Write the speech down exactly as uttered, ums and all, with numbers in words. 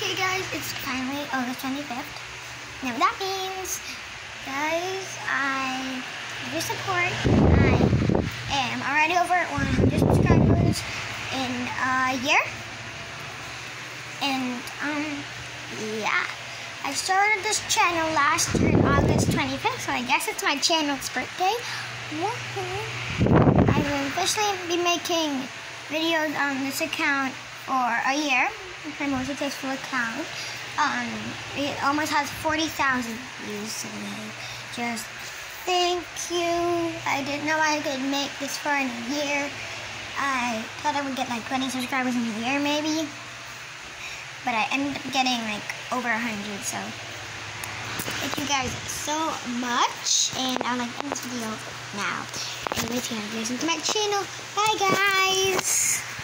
Okay guys, it's finally August twenty-fifth. Now that means, guys, I with your support, I am already over one hundred subscribers in a year. And, um, yeah. I started this channel last year on August twenty-fifth, so I guess it's my channel's birthday. Woohoo! I will officially be making videos on this account for a year. It's my most successful account. Um, it almost has forty thousand views today. Just thank you. I didn't know I could make this far in a year. I thought I would get like twenty subscribers in a year maybe. But I ended up getting like over one hundred, so thank you guys so much. And I'd like to end this video now. Anyways, you have to listen to my channel. Bye guys!